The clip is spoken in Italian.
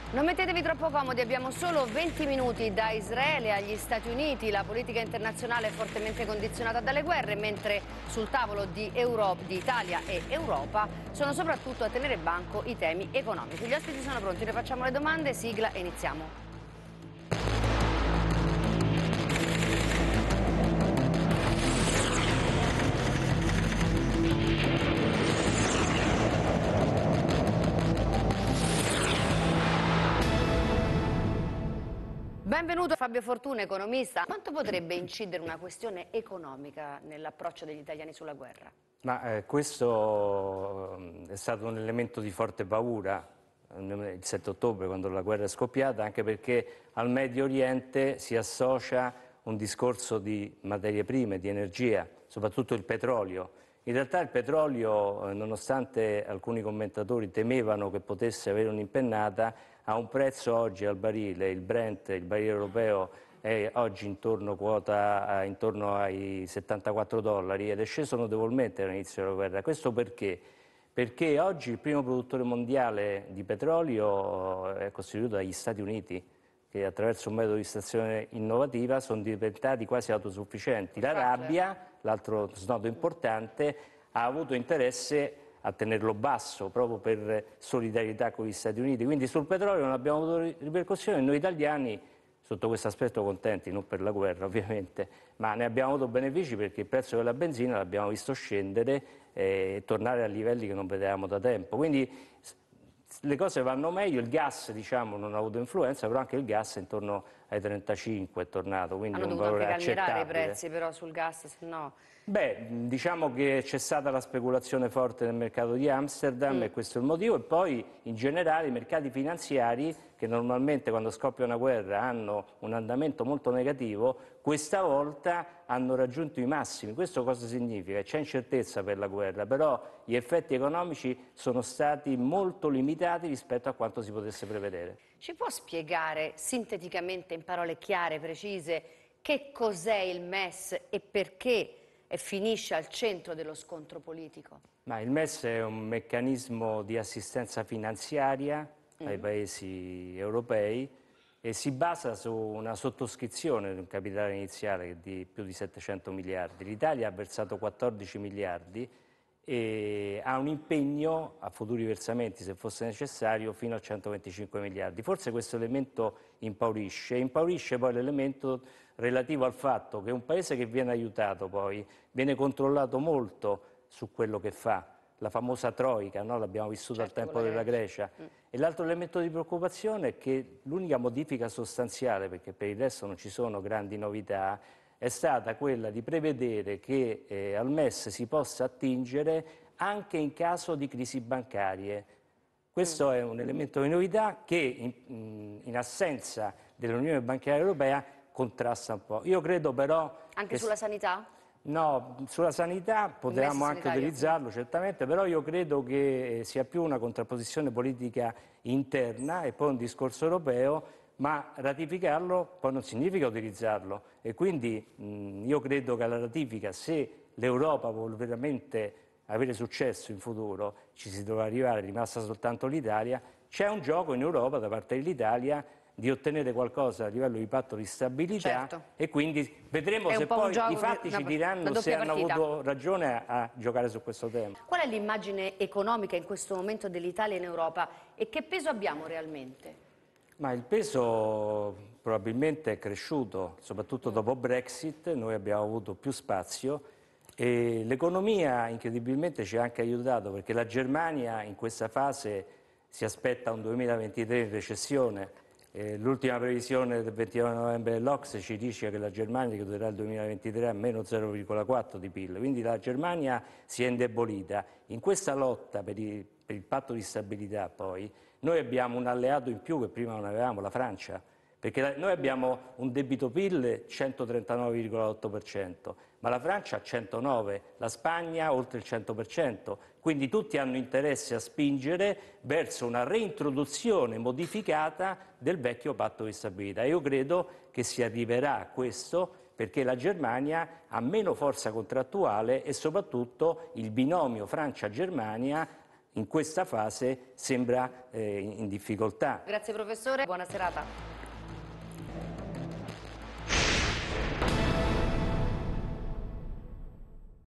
Non mettetevi troppo comodi, abbiamo solo 20 minuti. Da Israele agli Stati Uniti la politica internazionale è fortemente condizionata dalle guerre, mentre sul tavolo di Italia e Europa sono soprattutto a tenere banco i temi economici. Gli ospiti sono pronti, ne facciamo le domande, sigla e iniziamo. Benvenuto Fabio Fortuna, economista. Quanto potrebbe incidere una questione economica nell'approccio degli italiani sulla guerra? Questo è stato un elemento di forte paura il 7 ottobre, quando la guerra è scoppiata, anche perché al Medio Oriente si associa un discorso di materie prime, di energia, soprattutto il petrolio. In realtà il petrolio, nonostante alcuni commentatori temevano che potesse avere un'impennata, ha un prezzo oggi al barile, il Brent, il barile europeo, è oggi intorno ai $74 ed è sceso notevolmente dall'inizio della guerra. Questo perché? Perché oggi il primo produttore mondiale di petrolio è costituito dagli Stati Uniti, che attraverso un metodo di estrazione innovativa sono diventati quasi autosufficienti. L'Arabia, l'altro snodo importante, ha avuto interesse a tenerlo basso proprio per solidarietà con gli Stati Uniti. Quindi sul petrolio non abbiamo avuto ripercussioni, noi italiani sotto questo aspetto contenti, non per la guerra ovviamente, ma ne abbiamo avuto benefici perché il prezzo della benzina l'abbiamo visto scendere e tornare a livelli che non vedevamo da tempo. Quindi le cose vanno meglio, il gas diciamo non ha avuto influenza, però anche il gas intorno ai 35 è tornato, quindi Hanno un dovuto valore anche calmierare i accettabile. prezzi però sul gas, se no... Beh, diciamo che c'è stata la speculazione forte nel mercato di Amsterdam e questo è il motivo, e poi in generale i mercati finanziari, che normalmente quando scoppia una guerra hanno un andamento molto negativo, questa volta hanno raggiunto i massimi. Questo cosa significa? C'è incertezza per la guerra, però gli effetti economici sono stati molto limitati rispetto a quanto si potesse prevedere. Ci può spiegare sinteticamente, in parole chiare, precise, che cos'è il MES e perché finisce al centro dello scontro politico? Ma il MES è un meccanismo di assistenza finanziaria ai paesi europei e si basa su una sottoscrizione di un capitale iniziale di più di 700 miliardi. L'Italia ha versato 14 miliardi e ha un impegno a futuri versamenti, se fosse necessario, fino a 125 miliardi. Forse questo elemento impaurisce poi l'elemento relativo al fatto che un paese che viene aiutato poi viene controllato molto su quello che fa, la famosa troica, no? L'abbiamo vissuta al tempo della Grecia. E l'altro elemento di preoccupazione è che l'unica modifica sostanziale, perché per il resto non ci sono grandi novità, è stata quella di prevedere che al MES si possa attingere anche in caso di crisi bancarie. Questo è un elemento di novità che in assenza dell'Unione Bancaria Europea contrasta un po'. Io credo però... Anche sulla sanità? No, sulla sanità potevamo anche utilizzarlo certamente, però io credo che sia più una contrapposizione politica interna e poi un discorso europeo, ma ratificarlo poi non significa utilizzarlo e quindi io credo che alla ratifica, se l'Europa vuole veramente avere successo in futuro, ci si dovrà arrivare, è rimasta soltanto l'Italia, c'è un gioco in Europa da parte dell'Italia di ottenere qualcosa a livello di patto di stabilità, certo. e quindi vedremo se poi i fatti ci diranno se hanno avuto ragione a giocare su questo tema. Qual è l'immagine economica in questo momento dell'Italia in Europa e che peso abbiamo realmente? Ma il peso probabilmente è cresciuto, soprattutto dopo Brexit, noi abbiamo avuto più spazio e l'economia incredibilmente ci ha anche aiutato, perché la Germania in questa fase si aspetta un 2023 in recessione. L'ultima previsione del 29 novembre dell'Ocse ci dice che la Germania chiuderà il 2023 a meno 0,4 di PIL, quindi la Germania si è indebolita. In questa lotta per il patto di stabilità poi noi abbiamo un alleato in più che prima non avevamo, la Francia, perché noi abbiamo un debito PIL 139,8%, ma la Francia ha 109%, la Spagna oltre il 100%, quindi tutti hanno interesse a spingere verso una reintroduzione modificata del vecchio patto di stabilità. Io credo che si arriverà a questo perché la Germania ha meno forza contrattuale e soprattutto il binomio Francia-Germania in questa fase sembra in difficoltà. Grazie professore, buona serata.